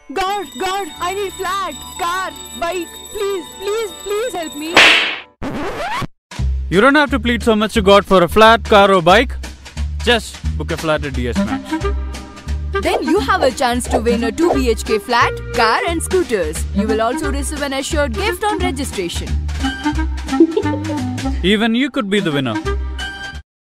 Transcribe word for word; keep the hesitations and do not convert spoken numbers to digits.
God, God, I need flat, car, bike. Please, please, please help me. You don't have to plead so much to God for a flat, car or bike. Just book a flat at D S Max. Then you have a chance to win a two B H K flat, car and scooters. You will also receive an assured gift on registration. Even you could be the winner.